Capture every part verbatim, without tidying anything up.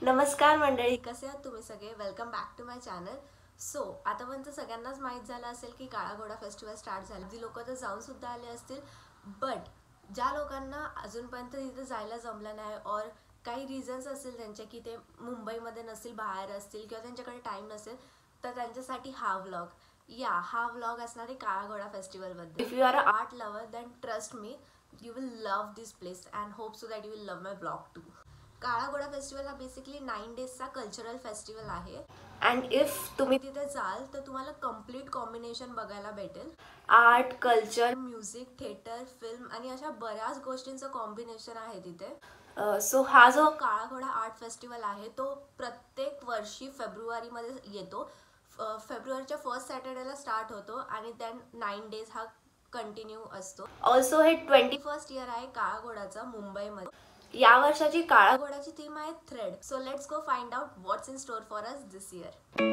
नमस्कार मंडळी, कसे आहात तुम्ही सगळे? Welcome back to my channel. So आतापर्यंत सगळ्यांनाच माहीत झालं असेल की काळा घोडा फेस्टिवल स्टार्ट झाला. जी लोक तर जाऊन सुद्धा आले असतील, बट ज्या लोकांना अजूनपर्यंत तिथे जायला जमलं नाही और काही रिझन्स असेल त्यांचे की ते मुंबईमध्ये नसतील, बाहेर असतील किंवा त्यांच्याकडे टाईम नसेल, तर त्यांच्यासाठी हा व्लॉग या हा व्लॉग असणार आहे काळा घोडा फेस्टिवलबद्दल. If you are a art lover then trust me, you will love this place and hope so that you will love my blog too. Kala Ghoda festival हा बेसिकली नाईन डेजचा कल्चरल फेस्टिवल आहे. And if तुम्ही तिथे जाल तर तुम्हाला complete combination बघायला भेटेल. Art, culture, music, theatre, film आणि अशा बऱ्याच गोष्टींचं कॉम्बिनेशन आहे तिथे. सो हा जो काळा घोडा आर्ट फेस्टिवल आहे तो प्रत्येक वर्षी फेब्रुवारीमध्ये येतो. फेब्रुवारीच्या फर्स्ट सॅटर्डेला स्टार्ट होतो आणि देन नाईन डेज हा कंटिन्यू असतो. ऑल्सो हे ट्वेंटी फर्स्ट इयर आहे काळा घोडाचा मुंबईमध्ये. या वर्षाची काळा घोडाची थीम आहे thread. So let's go find out what's in store for us this year.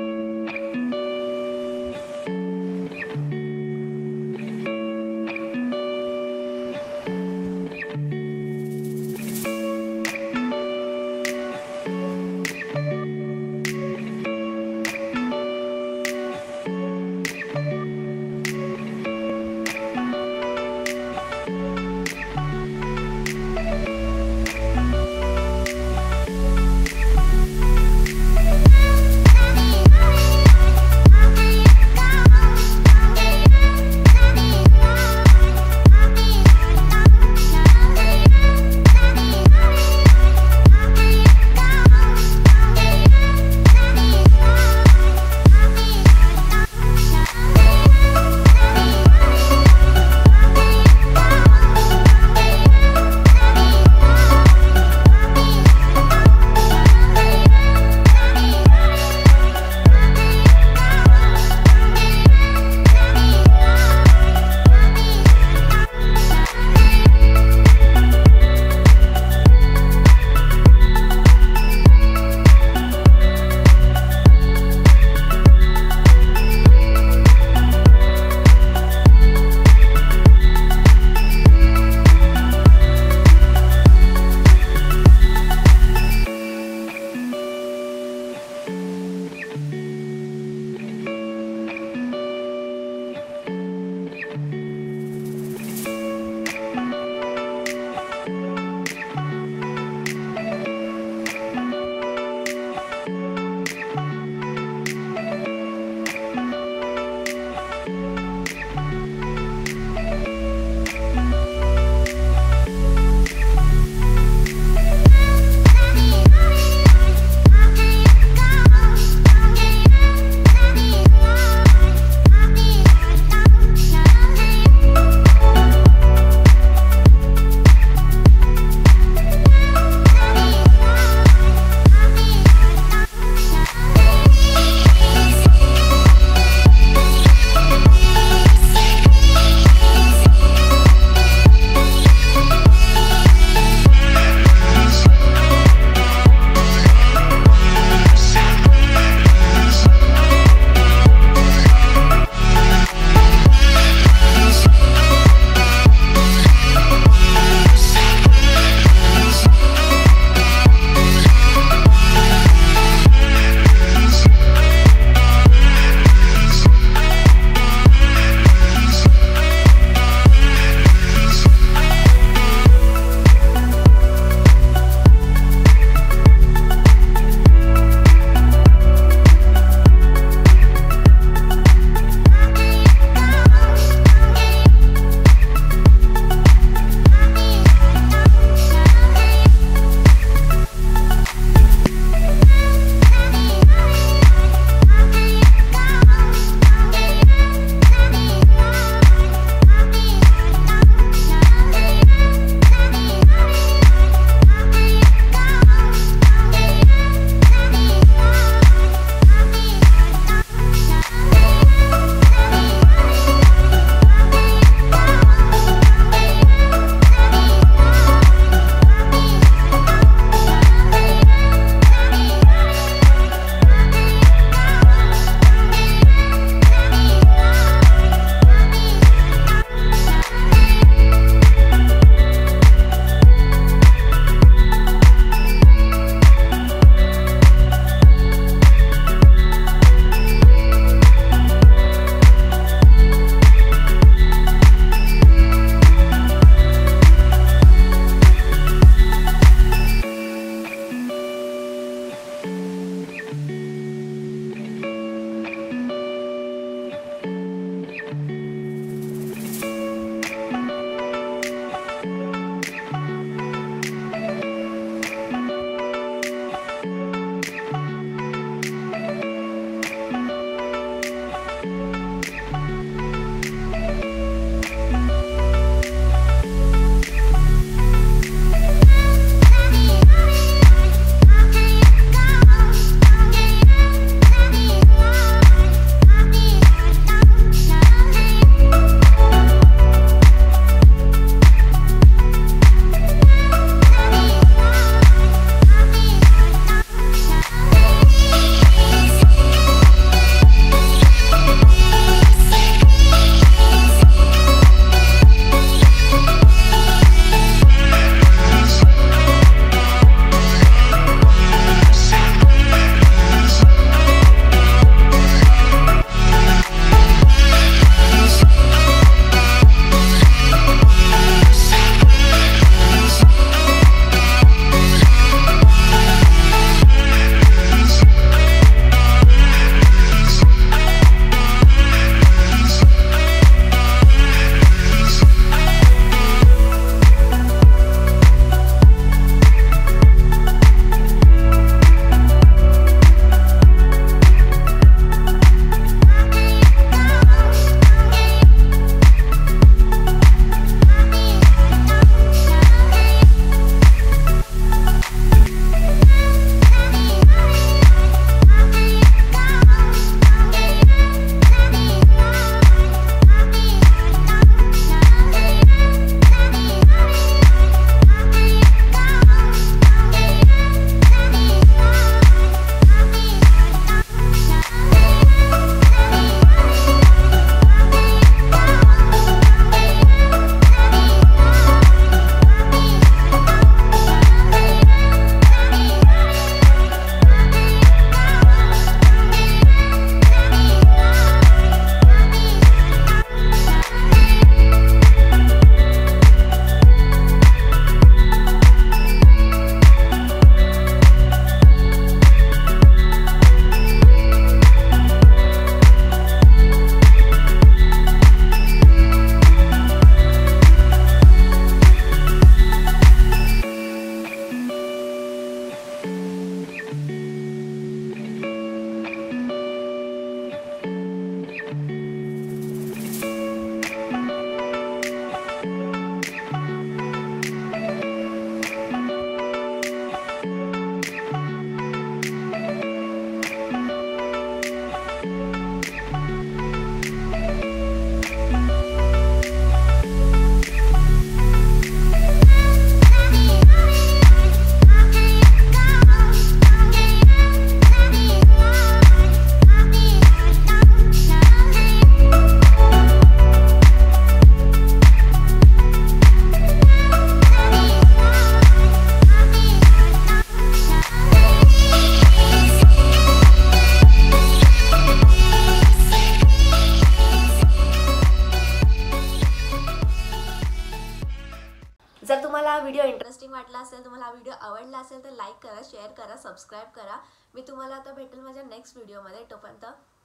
Share करा, सबस्क्राईब करा. मी तुम्हाला आता भेटेल माझ्या नेक्स्ट व्हिडिओमध्ये. तोपर्यंत